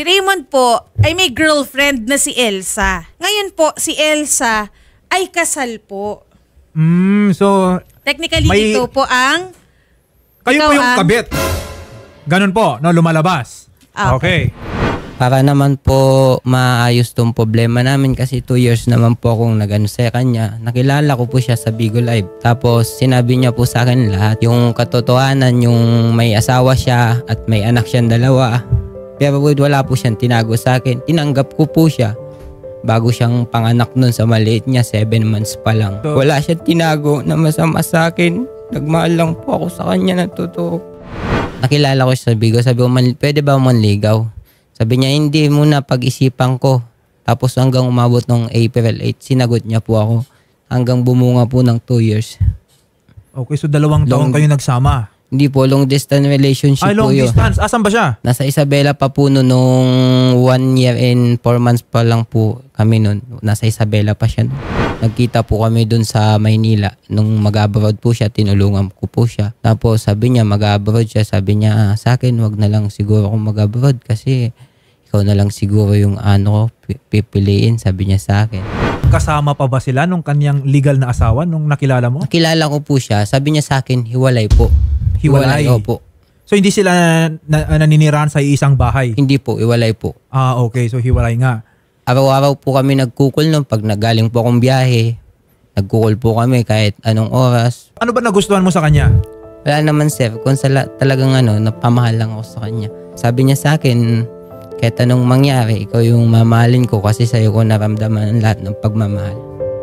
Si Raymond po ay may girlfriend na si Elsa. Ngayon po, si Elsa ay kasal po. So, Technically, ito po ang... kayo po yung kabit. Ganun po, no, lumalabas. Okay. Para naman po maayos tong problema namin kasi 2 years naman po akong nag-ano sa kanya. Nakilala ko po siya sa Bigo Live. Tapos sinabi niya po sa akin lahat. Yung katotohanan, yung may asawa siya at may anak siyang 2. Pero wala po siyang tinago sa akin. Tinanggap ko po siya. Bago siyang panganak nun sa maliit niya, 7 months pa lang. Wala siyang tinago na masama sa akin. Nagmahal lang po ako sa kanya na totoo. Nakilala ko siya sa Bigo. Sabi ko, pwede ba manligaw? Sabi niya, hindi muna pag-isipan ko. Tapos hanggang umabot ng April 8, sinagot niya po ako. Hanggang bumunga po ng 2 years. Okay, so 2 taon kayo nagsama. Hindi po, long distance relationship long po yun. Distance? Asan ba siya? Nasa Isabela pa po nung 1 year and 4 months pa lang po kami nun. Nasa Isabela pa siya. Nagkita po kami dun sa Maynila. Nung mag-abroad po siya, tinulungan ko po siya. Tapos sabi niya, mag-abroad siya. Sabi niya, sa akin, wag na lang siguro akong mag-abroad kasi ikaw na lang siguro yung ano ko pipiliin, sabi niya sa akin. Kasama pa ba sila nung kanyang legal na asawa nung nakilala mo? Nakilala ko po siya. Sabi niya sa akin, hiwalay po. Hiwalay? Opo. So hindi sila naninirahan sa isang bahay? Hindi po, hiwalay po. Okay. So hiwalay nga. Araw-araw po kami nagkukul nung pag nagaling po akong biyahe. Nagkukul po kami kahit anong oras. Ano ba nagustuhan mo sa kanya? Wala naman sir. Kung talagang napamahal lang ako sa kanya. Sabi niya sa akin, kahit anong mangyari, ikaw yung mamahalin ko kasi sa'yo ko naramdaman ang lahat ng pagmamahal.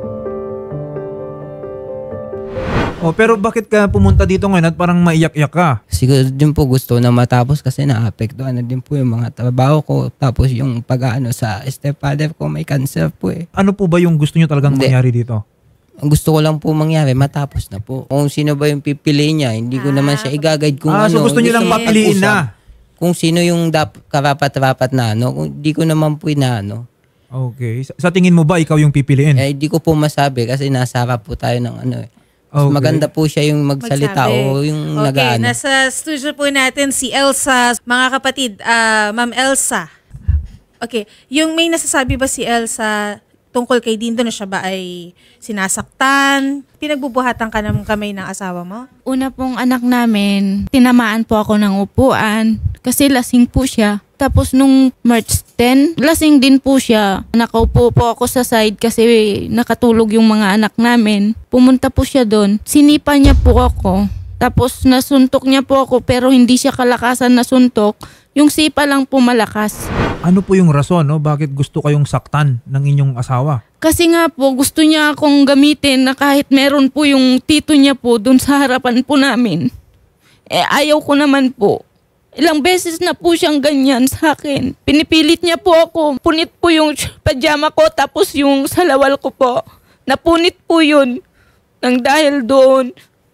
Pero bakit ka pumunta dito ngayon at parang maiyak-iyak ka? Siguro din po gusto na matapos kasi naapektuhan na din po yung mga trabaho ko. Tapos yung pag-ano sa stepfather ko may cancer po eh. Ano po ba yung gusto nyo talagang mangyari dito? Ang gusto ko lang po mangyari, matapos na po. Kung sino ba yung pipiliin niya, hindi ko naman siya i-guide kung ano. So gusto nyo lang mapiliin na? Kung sino yung karapat-rapat na kung hindi ko naman po inaano. Okay. Sa tingin mo ba ikaw yung pipiliin? Hindi ko po masabi kasi nasa harap po tayo ng eh. Okay. Maganda po siya yung magsalita o yung Okay, nasa studio po natin si Elsa. Mga kapatid, Ma'am Elsa. Okay, yung may nasasabi ba si Elsa tungkol kay Dindo na siya ba ay sinasaktan? Pinagbubuhatan ka ng kamay ng asawa mo? Una pong anak namin, tinamaan po ako ng upuan kasi lasing po siya. Tapos nung March 10, lasing din po siya. Nakaupo po ako sa side kasi nakatulog yung mga anak namin. Pumunta po siya doon. Sinipa niya po ako. Tapos nasuntok niya po ako pero hindi siya kalakasan na suntok. Yung sipa lang po malakas. Ano po yung rason, no? Bakit gusto kayong saktan ng inyong asawa? Kasi nga po, gusto niya akong gamitin na kahit meron po yung tito niya po doon sa harapan po namin. Ayaw ko naman po. Ilang beses na po siyang ganyan sa akin. Pinipilit niya po ako. Punit po yung pajama ko tapos yung salawal ko po. Napunit po yun. Nang dahil doon.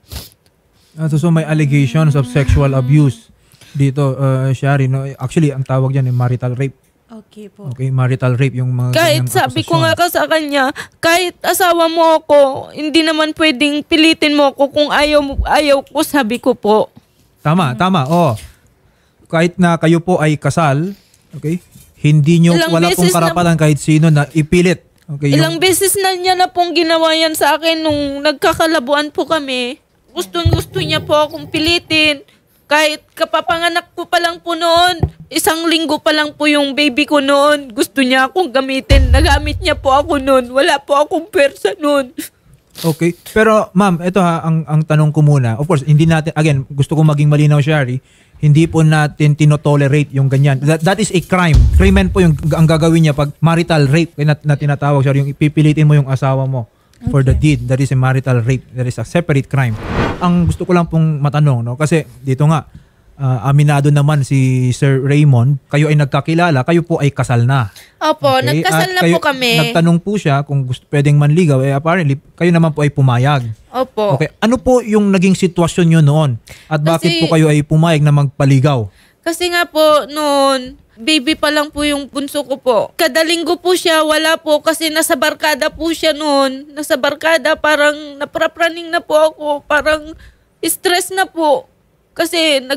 So may allegations of sexual abuse dito, Shari. No? Actually, ang tawag dyan ay marital rape. Okay po. Okay, marital rape yung mga kahit sabi ko nga sa kanya, kahit asawa mo ako, hindi naman pwedeng pilitin mo ako kung ayaw ko, sabi ko po. Tama. Kahit na kayo po ay kasal, okay? Hindi nyo, wala pong karapatan kahit sino na ipilit. Okay, ilang beses na niya na pong ginawa yan sa akin nung nagkakalabuan po kami. Gusto niya po akong pilitin. Kahit kapapanganak ko pa lang po noon, 1 linggo pa lang po yung baby ko noon. Gusto niya akong gamitin. Nagamit niya po ako noon. Wala po akong persa noon. Okay. Pero ma'am, ito ang tanong ko muna. Of course, hindi natin, again, gusto kong maging malinaw, Shari, hindi po natin tinotolerate yung ganyan. That is a crime. Crimen po yung ang gagawin niya pag marital rape na tinatawag, Shari, yung ipipilitin mo yung asawa mo for the deed. That is a marital rape. That is a separate crime. Ang gusto ko lang pong matanong, no? Kasi dito nga, aminado naman si Sir Raymond, kayo ay nagkakilala, kayo po ay kasal na. Opo, okay? Nagkasal na po kami. Nagtanong po siya kung pwedeng manligaw, apparently, kayo naman po ay pumayag. Opo. Okay, ano po yung naging sitwasyon nyo noon? At bakit po kayo ay pumayag na magpaligaw? Kasi nga po noon, baby pa lang po yung bunso ko po. Kada linggo po siya, wala po kasi nasa barkada po siya noon. Nasa barkada, parang naprapraning na po ako. Parang stress na po. Kasi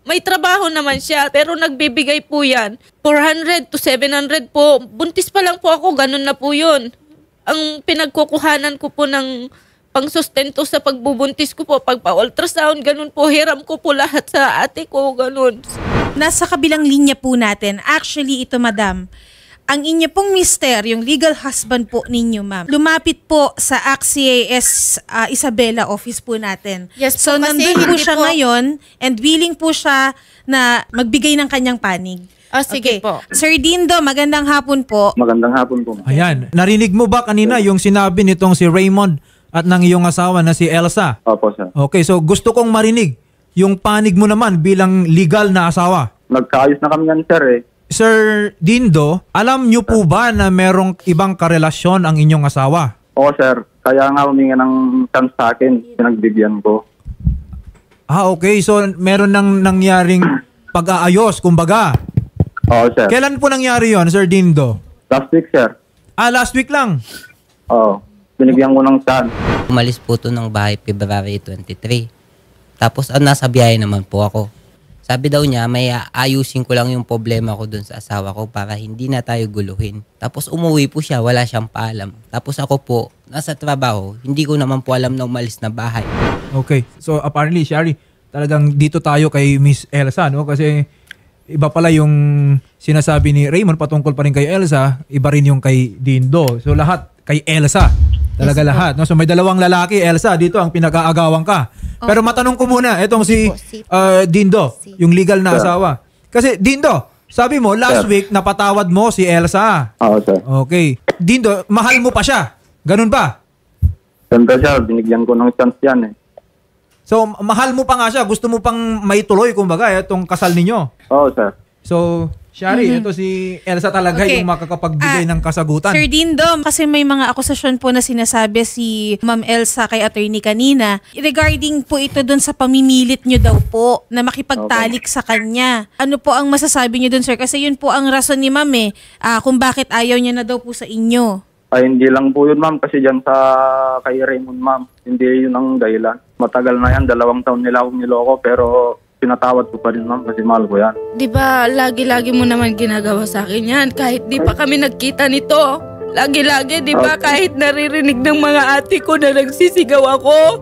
May trabaho naman siya, pero nagbibigay po yan. 400 to 700 po. Buntis pa lang po ako, ganun na po yun. Ang pinagkukuhanan ko po ng pangsustento sa pagbubuntis ko po, pagpa-ultrasound, ganun po, hiram ko po lahat sa ate ko, ganun. Nasa kabilang linya po natin. Actually, ito madam, ang inyo pong mister, yung legal husband po ninyo, ma'am, lumapit po sa ACT-CIS Isabela office po natin. Yes so, po, kasi nandun po hindi siya po- ngayon and willing po siya na magbigay ng kanyang panig. Sige po. Sir Dindo, magandang hapon po. Magandang hapon po. Ayan. Narinig mo ba kanina yung sinabi nitong si Raymond at ng iyong asawa na si Elsa? Opo, sir. Okay, so gusto kong marinig yung panig mo naman bilang legal na asawa. Nagkaayos na kami yan, sir eh. Sir Dindo, alam niyo po ba na merong ibang karelasyon ang inyong asawa? Oo, sir. Kaya nga humingi ng chance sa akin. Pinagbigyan ko. Okay. So meron nang nangyaring pag-aayos, kumbaga. Oo, sir. Kailan po nangyari yon, Sir Dindo? Last week, sir. Last week lang. Oo. Binigyan ko ng chance. Umalis po to ng bahay February 23. Tapos nasa biyahe naman po ako. Sabi daw niya, may ayusin ko lang yung problema ko dun sa asawa ko para hindi na tayo guluhin. Tapos umuwi po siya, wala siyang paalam. Tapos ako po, nasa trabaho, hindi ko naman po alam na umalis na bahay. Okay. So apparently, Shari, talagang dito tayo kay Miss Elsa, no? Kasi iba pala yung sinasabi ni Raymond patungkol pa rin kay Elsa, iba rin yung kay Dindo. So lahat kay Elsa. Talaga lahat, no? So may dalawang lalaki, Elsa, dito ang pinag-aagawan ka. Pero matanong ko muna, etong si Dindo, yung legal na asawa. Kasi Dindo, sabi mo, last Sir. week napatawad mo si Elsa. Oo, sir. Okay. Dindo, mahal mo pa siya. Ganun ba? Siyempre, sir, binigyan ko ng chance yan eh. So, mahal mo pa nga siya. Gusto mo pang maituloy, kumbaga, itong kasal ninyo. Oo, sir. So, Shari, ito si Elsa talaga Okay. yung makakapagbigay ng kasagutan. Sir Dindo, kasi may mga akusasyon po na sinasabi si Ma'am Elsa kay attorney kanina regarding po ito dun sa pamimilit nyo daw po na makipagtalik sa kanya. Ano po ang masasabi nyo dun, sir? Kasi yun po ang rason ni Ma'am kung bakit ayaw niya na daw po sa inyo. Ay, hindi lang po yun, ma'am. Kasi dyan sa kay Raymond, ma'am. Hindi yun ang dahilan. Matagal na yan. 2 taon nila akong niloko. Pero pinatawad ko pa rin, ma'am. Kasi mahal ko yan. Di ba, lagi-lagi mo naman ginagawa sa akin yan. Kahit di pa kami nagkita nito. Lagi-lagi, di ba, kahit naririnig ng mga ate ko na nagsisigaw ako.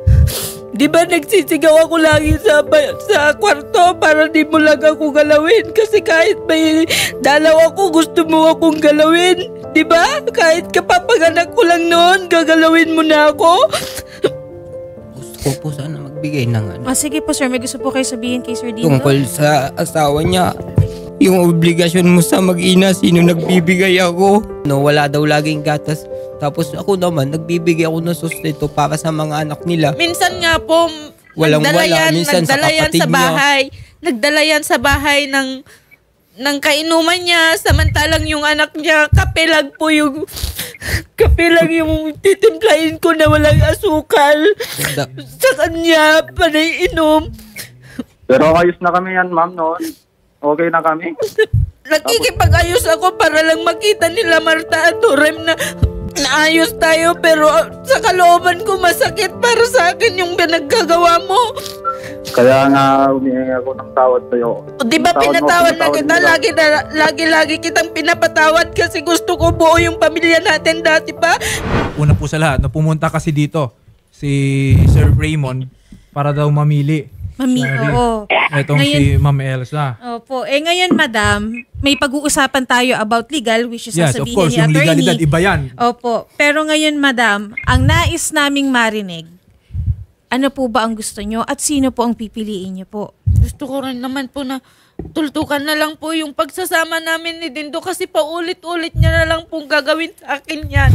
Di ba, nagsisigaw ako lagi sa kwarto para di mo lang ako galawin. Kasi kahit may dalaw ako, gusto mo akong galawin. Di ba? Kahit kapapanganak ko lang noon, gagalawin mo na ako. Gusto ko po sana magbigay ng Sige po, sir. May gusto po kayo sabihin kay Sir Dindo? tungkol sa asawa niya. Yung obligasyon mo sa mag-ina, sino nagbibigay ako? No, wala daw laging gatas. Tapos ako naman, nagbibigay ako ng sustento para sa mga anak nila. Minsan nga po, Walang-wala, minsan sa nagdala yan kapatid sa niya. bahay. Nagdala yan sa bahay ng kainuman niya, samantalang yung anak niya, kape lang yung titimplahin ko na walang asukal sa kanya para inom. Pero ayos na kami yan, ma'am, noon. Okay na kami. Nakikipag-ayos ako para lang makita nila Marta at Orem na naayos tayo, pero sa kalooban ko masakit para sa akin yung pinaggagawa mo. Kaya nga humingi ako ng tawad sa'yo. O, di ba pinatawad na kita? Lagi kitang pinapatawad kasi gusto ko buo yung pamilya natin dati pa. Una po sa lahat, pumunta kasi dito si Sir Raymond para daw mamili. Shari. Oo. Etong si Ma'am Elsa. Opo. Ngayon, madam, may pag-uusapan tayo about legal, which is Yes, of sasabihin course, ni yung attorney. legalidad, iba yan. Opo. Pero ngayon, madam, ang nais naming marinig, ano po ba ang gusto nyo at sino po ang pipiliin nyo po? Gusto ko rin naman po na tultukan na lang po yung pagsasama namin ni Dindo kasi paulit-ulit niya na lang pong gagawin sa akin yan.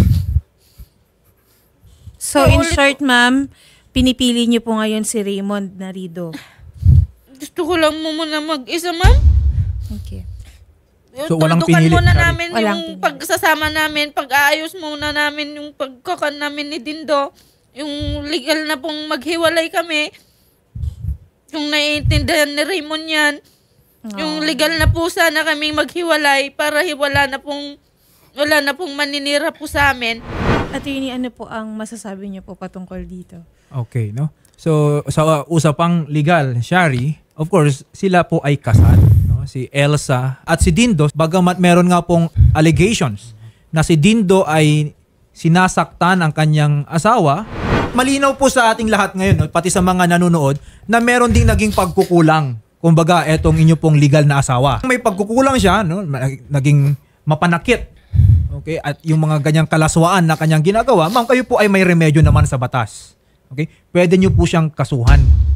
So, in short, ma'am, pinipili nyo po ngayon si Raymond Narido. Gusto ko lang mo muna mag-isa, ma'am. Okay. So, walang Tultukan pinili, muna sorry. namin Walang yung pinili. pagsasama namin, pag-aayos muna namin yung pagkakan namin ni Dindo. Yung legal na pong maghiwalay kami. Yung naiintindihan ni Raymond yan. Yung legal na po sana kami maghiwalay para wala na pong maninira po sa amin. At yun, ano po ang masasabi nyo po patungkol dito? Okay, no? So, sa usapang legal, Shari, of course, sila po ay kasal. No? Si Elsa at si Dindo, bagamat meron nga pong allegations na si Dindo ay sinasaktan ang kanyang asawa, malinaw po sa ating lahat ngayon, no? Pati sa mga nanonood, na meron ding naging pagkukulang. Kumbaga, etong inyo pong legal na asawa. May pagkukulang siya, no? Naging mapanakit. Okay? At yung mga ganyang kalaswaan na kanyang ginagawa, ma'am, kayo po ay may remedyo naman sa batas. Okay? Pwede nyo po siyang kasuhan.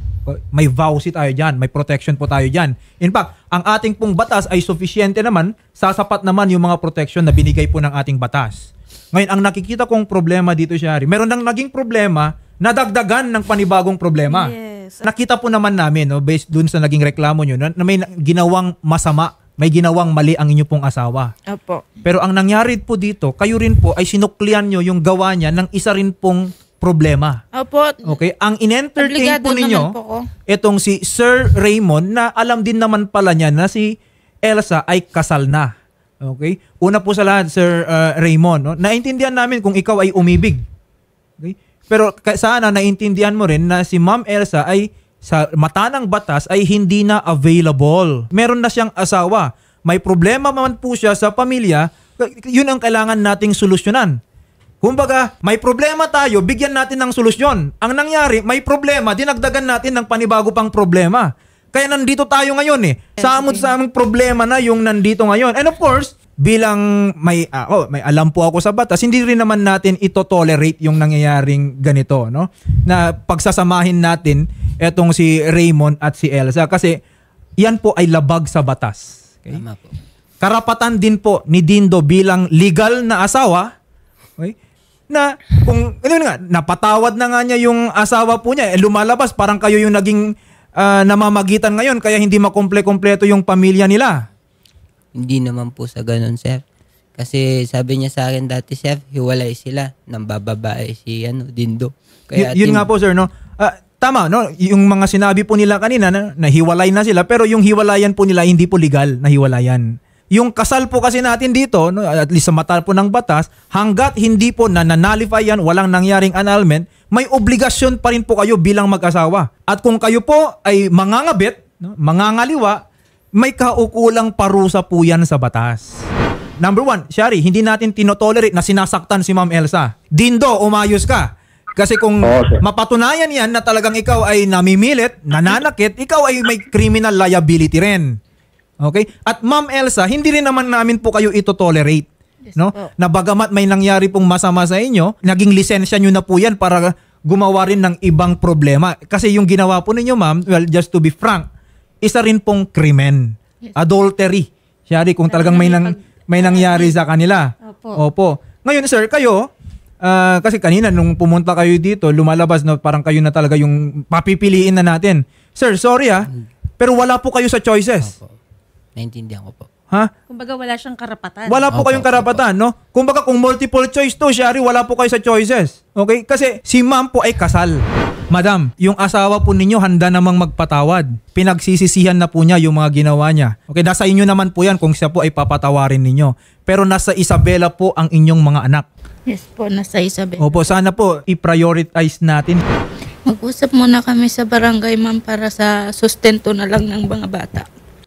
May vowsy tayo dyan. May protection po tayo dyan. In fact, ang ating pong batas ay sufficiente naman, sasapat naman yung mga protection na binigay po ng ating batas. Ngayon, ang nakikita kong problema dito, Shari, meron nang naging problema, nadagdagan ng panibagong problema. Yes. Nakita po naman namin, no, based dun sa naging reklamo nyo, na may ginawang masama, may ginawang mali ang inyo pong asawa. Opo. Pero ang nangyari po dito, kayo rin po ay sinuklian nyo yung gawa niya ng isa rin pong problema. Opo. Okay? Ang in-entertain Obligado po ninyo, naman po ko. itong si Sir Raymond, na alam din naman pala niya na si Elsa ay kasal na. Okay? Una po sa lahat, Sir Raymond, no? Naintindihan namin kung ikaw ay umibig. Okay? Pero sana naintindihan mo rin na si Ma'am Elsa ay sa mata ng batas ay hindi na available. Meron na siyang asawa. May problema man po siya sa pamilya, yun ang kailangan nating solusyonan. Kumbaga, may problema tayo, bigyan natin ng solusyon. Ang nangyari, may problema, dinagdagan natin ng panibago pang problema. Kaya nandito tayo ngayon eh. Samot-samang problema na yung nandito ngayon. And of course, bilang may alam po ako sa batas, hindi rin naman natin ito-tolerate yung nangyayaring ganito, no? Na pagsasamahin natin etong si Raymond at si Elsa kasi yan po ay labag sa batas. Okay? Tama po. Karapatan din po ni Dindo bilang legal na asawa, okay? Na kung napatawad na nga niya yung asawa po niya, lumalabas parang kayo yung naging namamagitan ngayon kaya hindi makomple-kompleto yung pamilya nila. Hindi naman po sa ganun, sir. Kasi sabi niya sa akin dati, sir, hiwalay sila nang bababae si Dindo. Kaya Yun nga po, sir, no? Tama, no? Yung mga sinabi po nila kanina na hiwalay na sila, pero yung hiwalayan po nila hindi po legal na hiwalayan. Yung kasal po kasi natin dito, no, at least sa mata po ng batas, hanggat hindi po nananalify yan, walang nangyaring annulment, may obligasyon pa rin po kayo bilang mag-asawa. At kung kayo po ay mangangabit, no, mangangaliwa, may kaukulang parusa po yan sa batas. Number one, Shari, hindi natin tinotolerate na sinasaktan si Ma'am Elsa. Dindo, umayos ka. Kasi kung mapatunayan yan na talagang ikaw ay namimilit, nananakit, ikaw ay may criminal liability rin. Okay? At Ma'am Elsa, hindi rin naman namin po kayo ito-tolerate. No? Na bagamat may nangyari pong masama sa inyo, naging lisensya nyo na po yan para gumawa rin ng ibang problema. Kasi yung ginawa po ninyo, ma'am, well, just to be frank, isa rin pong krimen. Adultery. Shari, kung talagang may nangyari sa kanila. Opo. Ngayon, sir, kayo, kasi kanina nung pumunta kayo dito, lumalabas na parang kayo na talaga yung papipiliin na natin. Sir, sorry pero wala po kayo sa choices. Opo. Naintindihan ko po. Ha? Kumbaga wala siyang karapatan. Wala po kayong karapatan, no? Kumbaga kung multiple choice to, Shari, wala po kayo sa choices. Okay? Kasi si ma'am po ay kasal. Madam, yung asawa po ninyo handa namang magpatawad. Pinagsisisihan na po niya yung mga ginawa niya. Okay, nasa inyo naman po yan kung siya po ay papatawarin ninyo. Pero nasa Isabela po ang inyong mga anak. Yes po, nasa Isabela. Opo, sana po i-prioritize natin. Mag-usap muna kami sa barangay, ma'am, para sa sustento na lang ng mga bata.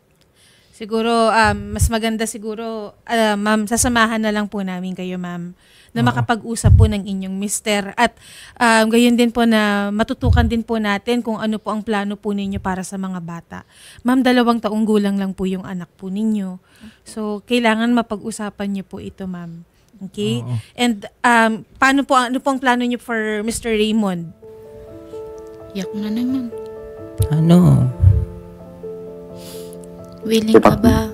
Siguro, mas maganda siguro, ma'am, sasamahan na lang po namin kayo, ma'am, na makapag-usap po ng inyong mister. At gayon din po na matutukan din po natin kung ano po ang plano po ninyo para sa mga bata. Ma'am, 2 taong gulang lang po yung anak po ninyo. So, kailangan mapag-usapan niyo po ito, ma'am. Okay? And ano po ang plano niyo for Mr. Raymond? Yak na naman. Willing ka ba?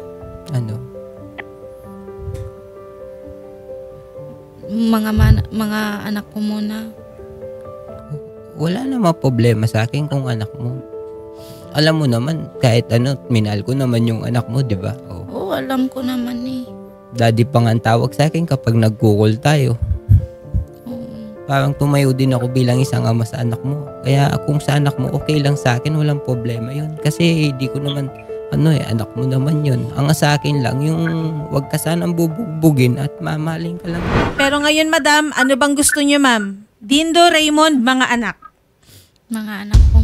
Mga anak ko muna. Wala namang problema sa akin kung anak mo. Alam mo naman, kahit minahal ko naman yung anak mo, di ba? Oo, alam ko naman eh. Daddy pa nga ang tawag sa akin kapag nagkukol tayo. Parang tumayo din ako bilang isang ama sa anak mo. Kaya kung sa anak mo, okay lang sa akin, walang problema yun. Kasi di ko naman, anak mo naman yun. Ang sa akin lang, yung wag ka sanang bubugbugin at mamaling ka lang. Pero ngayon, madam, ano bang gusto niyo, ma'am? Dindo, Raymond, mga anak. Mga anak ko